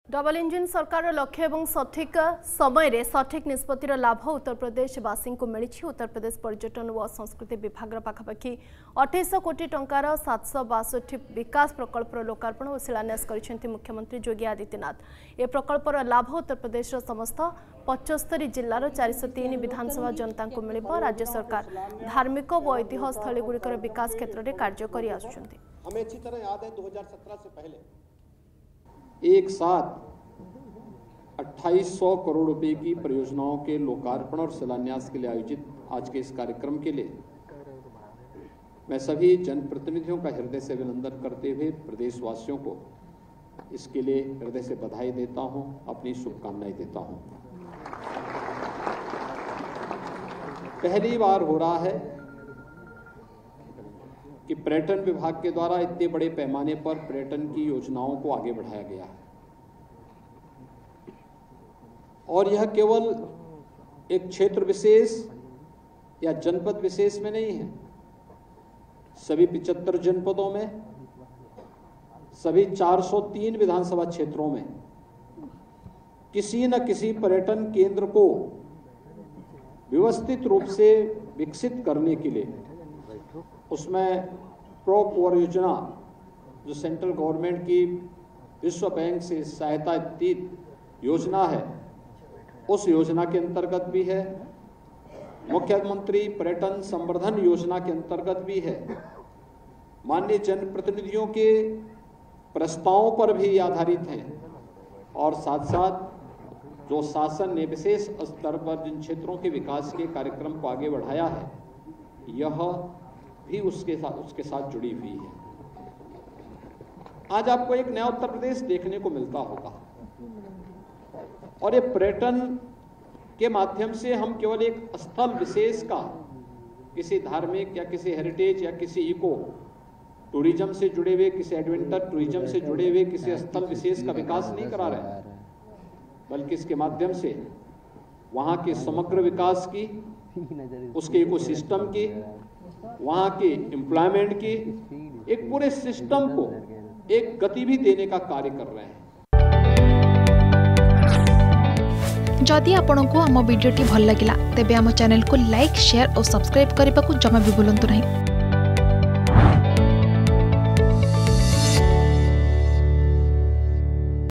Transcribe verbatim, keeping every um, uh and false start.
Double engine सरकार लक्ष्य और सठिक समय सठिक निष्पत्तिर लाभ उत्तर प्रदेशवासी को मिली। उत्तर प्रदेश पर्यटन और संस्कृति विभाग पाखापाखि अठाईस कोटी टंकार सातश बासठ विकास प्रकल्पर लोकार्पण और शिलान्यास कर मुख्यमंत्री योगी आदित्यनाथ। ए प्रकल्पर लाभ उत्तर प्रदेश समस्त पचस्तरी जिलार चार सौ तीन विधानसभा जनता को मिल। राज्य सरकार धार्मिक और ऐतिह्य स्थली गुड़िकर विकास क्षेत्र में कार्य कर आसुछन्ति। हमें अच्छी तरह याद है दो हज़ार सत्रह से पहले एक साथ अट्ठाईस सौ करोड़ रुपए की परियोजनाओं के लोकार्पण और शिलान्यास के लिए आयोजित आज के इस कार्यक्रम के लिए मैं सभी जनप्रतिनिधियों का हृदय से अभिनंदन करते हुए प्रदेशवासियों को इसके लिए हृदय से बधाई देता हूं, अपनी शुभकामनाएं देता हूं। पहली बार हो रहा है कि पर्यटन विभाग के द्वारा इतने बड़े पैमाने पर पर्यटन की योजनाओं को आगे बढ़ाया गया है और यह केवल एक क्षेत्र विशेष या जनपद विशेष में नहीं है। सभी पिचहत्तर जनपदों में, सभी चार सौ तीन विधानसभा क्षेत्रों में किसी न किसी पर्यटन केंद्र को व्यवस्थित रूप से विकसित करने के लिए उसमें प्रो परियोजना जो सेंट्रल गवर्नमेंट की विश्व बैंक से सहायता दी योजना है, उस योजना के अंतर्गत भी है। मुख्यमंत्री पर्यटन संवर्धन योजना के अंतर्गत भी है। माननीय जनप्रतिनिधियों के प्रस्तावों पर भी आधारित हैं और साथ साथ जो शासन ने विशेष स्तर पर जिन क्षेत्रों के विकास के कार्यक्रम को आगे बढ़ाया है, यह भी उसके साथ उसके साथ जुड़ी हुई है। आज आपको एक नया उत्तर प्रदेश देखने को मिलता होगा और ये पर्यटन के माध्यम से हम केवल एक स्थल विशेष का किसी धार्मिक या किसी हेरिटेज या किसी इको टूरिज्म से जुड़े हुए, किसी एडवेंचर टूरिज्म से जुड़े हुए किसी स्थल विशेष का विकास नहीं करा रहे, बल्कि इसके माध्यम से वहाँ के समग्र विकास की, उसके इकोसिस्टम की, वहाँ के एम्प्लॉयमेंट की, एक पूरे सिस्टम को एक गति भी देने का कार्य कर रहे हैं। जदि आपंक आम भिडी भल लगा तेब आम चैनल को लाइक, शेयर और सब्सक्राइब करने को जमा भी भूलु नहीं।